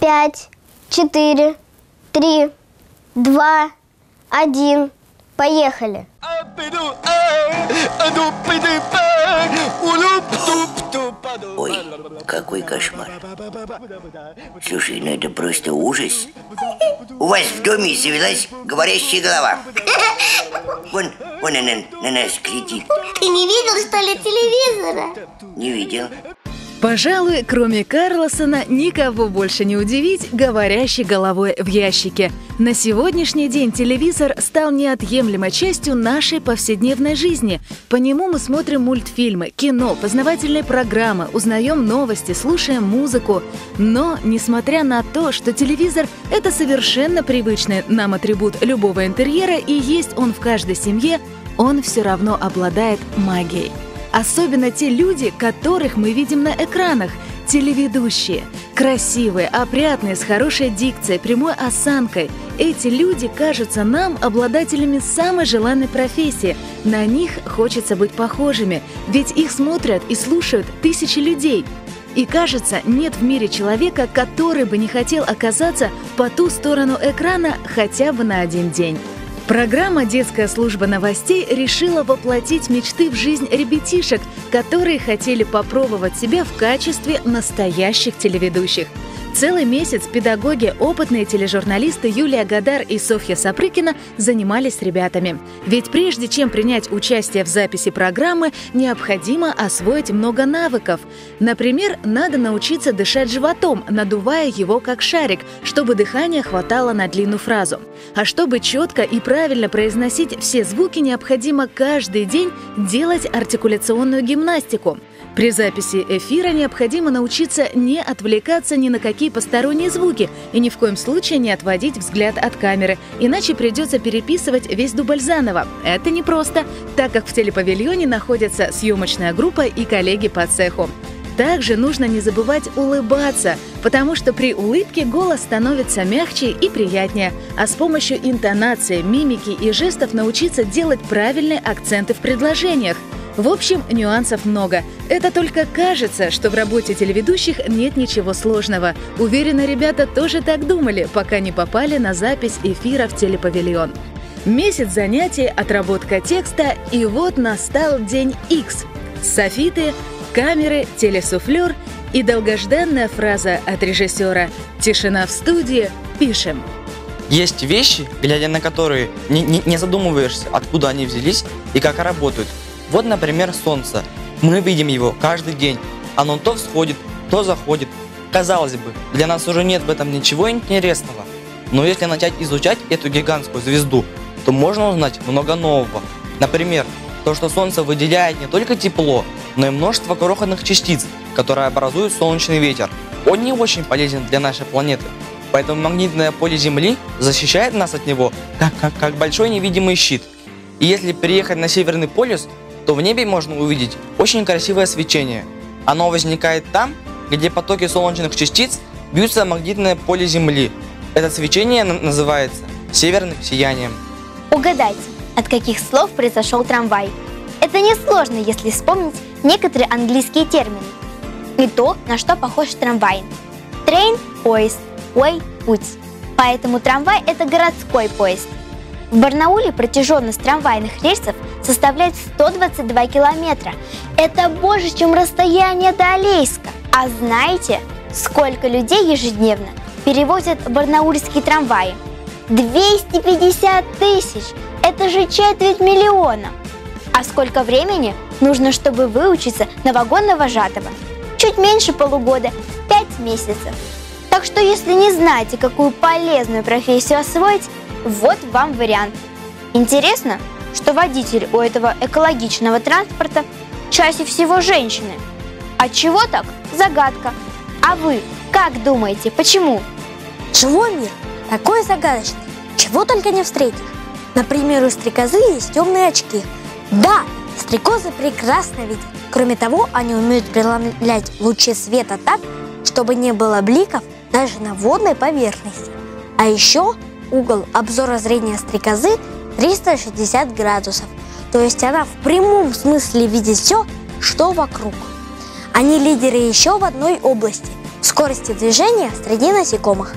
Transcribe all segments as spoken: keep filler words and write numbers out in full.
пять, четыре, три, два, один. Поехали. Ой, какой кошмар. Слушай, ну это просто ужас. У вас в доме завелась говорящая голова. Вон, вон она на нас кричит. Ты не видел, что ли, телевизора? Не видел. Пожалуй, кроме Карлосона, никого больше не удивить говорящей головой в ящике. На сегодняшний день телевизор стал неотъемлемой частью нашей повседневной жизни. По нему мы смотрим мультфильмы, кино, познавательные программы, узнаем новости, слушаем музыку. Но, несмотря на то, что телевизор – это совершенно привычный нам атрибут любого интерьера и есть он в каждой семье, он все равно обладает магией. Особенно те люди, которых мы видим на экранах. Телеведущие. Красивые, опрятные, с хорошей дикцией, прямой осанкой. Эти люди кажутся нам обладателями самой желанной профессии. На них хочется быть похожими, ведь их смотрят и слушают тысячи людей. И кажется, нет в мире человека, который бы не хотел оказаться по ту сторону экрана хотя бы на один день. Программа «Детская служба новостей» решила воплотить мечты в жизнь ребятишек, которые хотели попробовать себя в качестве настоящих телеведущих. Целый месяц педагоги, опытные тележурналисты Юлия Гадар и Софья Сапрыкина занимались с ребятами. Ведь прежде чем принять участие в записи программы, необходимо освоить много навыков. Например, надо научиться дышать животом, надувая его как шарик, чтобы дыхания хватало на длинную фразу. А чтобы четко и правильно произносить все звуки, необходимо каждый день делать артикуляционную гимнастику. При записи эфира необходимо научиться не отвлекаться ни на какие посторонние звуки и ни в коем случае не отводить взгляд от камеры, иначе придется переписывать весь дубль заново. Это непросто, так как в телепавильоне находится съемочная группа и коллеги по цеху. Также нужно не забывать улыбаться, потому что при улыбке голос становится мягче и приятнее, а с помощью интонации, мимики и жестов научиться делать правильные акценты в предложениях. В общем, нюансов много. Это только кажется, что в работе телеведущих нет ничего сложного. Уверена, ребята тоже так думали, пока не попали на запись эфира в телепавильон. Месяц занятий, отработка текста, и вот настал день Икс. Софиты, камеры, телесуфлер и долгожданная фраза от режиссера «Тишина в студии, пишем». Есть вещи, глядя на которые не, не, не задумываешься, откуда они взялись и как работают. Вот, например, солнце. Мы видим его каждый день. Оно то всходит, то заходит. Казалось бы, для нас уже нет в этом ничего интересного. Но если начать изучать эту гигантскую звезду, то можно узнать много нового. Например, то, что солнце выделяет не только тепло, но и множество крохотных частиц, которые образуют солнечный ветер. Он не очень полезен для нашей планеты. Поэтому магнитное поле Земли защищает нас от него, как, как, как большой невидимый щит. И если приехать на Северный полюс, то в небе можно увидеть очень красивое свечение. Оно возникает там, где потоки солнечных частиц бьются о магнитное поле Земли. Это свечение называется северным сиянием. Угадайте, от каких слов произошел трамвай? Это несложно, если вспомнить некоторые английские термины. И то, на что похож трамвай. Train – поезд, way – путь. Поэтому трамвай – это городской поезд. В Барнауле протяженность трамвайных рельсов составляет сто двадцать два километра. Это больше, чем расстояние до Алейска. А знаете, сколько людей ежедневно перевозят барнаульские трамваи? двести пятьдесят тысяч! Это же четверть миллиона! А сколько времени нужно, чтобы выучиться на вагон-вожатого? Чуть меньше полугода, пять месяцев. Так что если не знаете, какую полезную профессию освоить, вот вам вариант. Интересно, что водитель у этого экологичного транспорта чаще всего женщины. Отчего так? Загадка. А вы как думаете, почему? Живой мир такой загадочный, чего только не встретишь. Например, у стрекозы есть темные очки. Да, стрекозы прекрасно видят. Кроме того, они умеют преломлять лучи света так, чтобы не было бликов даже на водной поверхности. А еще угол обзора зрения стрекозы триста шестьдесят градусов, то есть она в прямом смысле видит все, что вокруг. Они лидеры еще в одной области. скорости движения среди насекомых.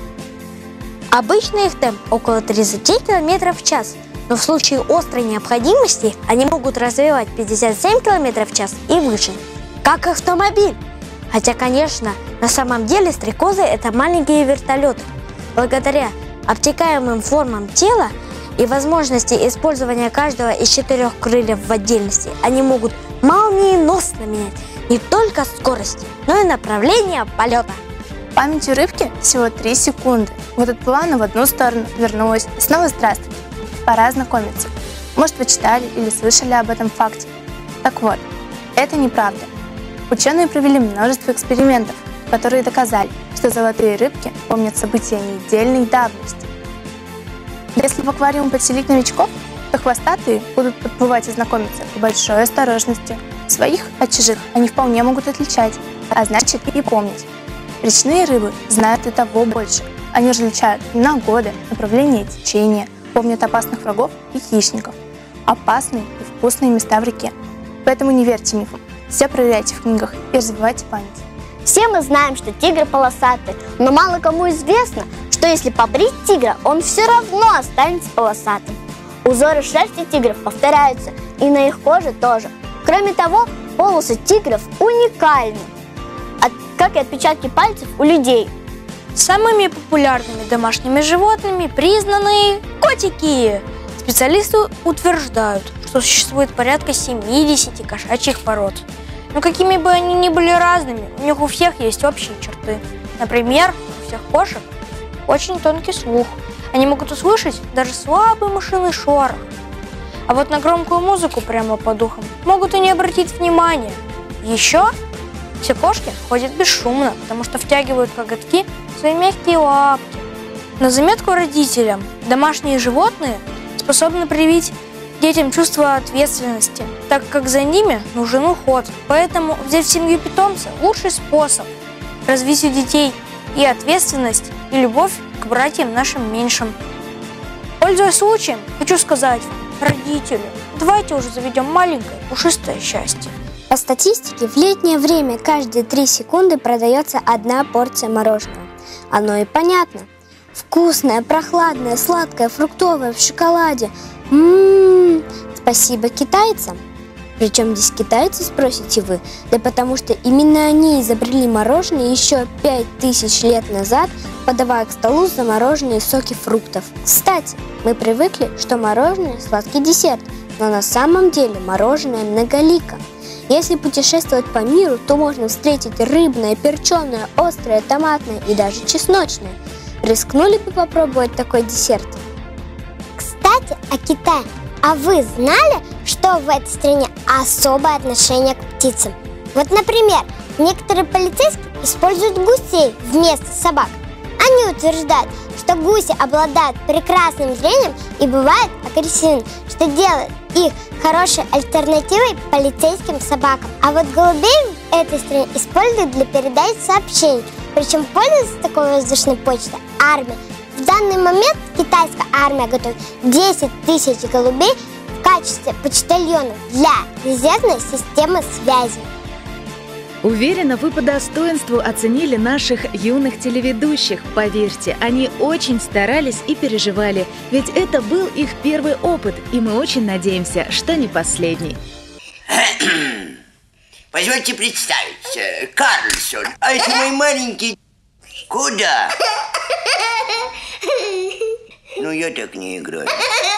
Обычно их темп около тридцати километров в час, но в случае острой необходимости они могут развивать пятьдесят семь километров в час и выше, как автомобиль. Хотя, конечно, на самом деле стрекозы – это маленькие вертолеты. Благодаря обтекаемым формам тела и возможности использования каждого из четырех крыльев в отдельности, они могут молниеносно менять не только скорость, но и направление полета. Память у рыбки всего три секунды. Вот отплыла она в одну сторону, вернулась и снова здравствуйте. Пора знакомиться. Может, вы читали или слышали об этом факте. Так вот, это неправда. Ученые провели множество экспериментов, которые доказали, что золотые рыбки помнят события недельной давности. Если в аквариум подселить новичков, то хвостатые будут подплывать и знакомиться с большой осторожностью. Своих от чужих они вполне могут отличать, а значит и помнить. Речные рыбы знают и того больше. Они различают имена года, направление течения, помнят опасных врагов и хищников, опасные и вкусные места в реке. Поэтому не верьте мифам, все проверяйте в книгах и развивайте память. Все мы знаем, что тигр полосатый, но мало кому известно, что если побрить тигра, он все равно останется полосатым. Узоры шерсти тигров повторяются, и на их коже тоже. Кроме того, полосы тигров уникальны, как и отпечатки пальцев у людей. Самыми популярными домашними животными признаны котики. Специалисты утверждают, что существует порядка семидесяти кошачьих пород. Но какими бы они ни были разными, у них у всех есть общие черты. Например, у всех кошек очень тонкий слух. Они могут услышать даже слабый мышиный шорох. А вот на громкую музыку прямо по духам могут и не обратить внимания. Еще все кошки ходят бесшумно, потому что втягивают коготки в свои мягкие лапки. На заметку родителям, домашние животные способны привить детям чувство ответственности, так как за ними нужен уход. Поэтому взять в семью питомца – лучший способ развить у детей и ответственность, и любовь к братьям нашим меньшим. Пользуясь случаем, хочу сказать вам, родители, давайте уже заведем маленькое пушистое счастье. По статистике, в летнее время каждые три секунды продается одна порция мороженого. Оно и понятно. Вкусное, прохладное, сладкое, фруктовое, в шоколаде. Ммм, спасибо китайцам. Причем здесь китайцы, спросите вы? Да потому что именно они изобрели мороженое еще пять тысяч лет назад, подавая к столу замороженные соки фруктов. Кстати, мы привыкли, что мороженое – сладкий десерт, но на самом деле мороженое многолико. Если путешествовать по миру, то можно встретить рыбное, перченое, острое, томатное и даже чесночное. Рискнули бы попробовать такой десерт? Кстати, о Китае. А вы знали, что в этой стране особое отношение к птицам? Вот, например, некоторые полицейские используют гусей вместо собак. Они утверждают, что гуси обладают прекрасным зрением и бывают агрессивны, что делает их хорошей альтернативой полицейским собакам. А вот голубей в этой стране используют для передачи сообщений. Причем пользуется такой воздушной почтой армия. В данный момент китайская армия готовит десять тысяч голубей в качестве почтальонов для резервной системы связи. Уверена, вы по достоинству оценили наших юных телеведущих. Поверьте, они очень старались и переживали, ведь это был их первый опыт, и мы очень надеемся, что не последний. Позвольте представить, Карлсон, а это мой маленький... Куда? Ну, я так не играю.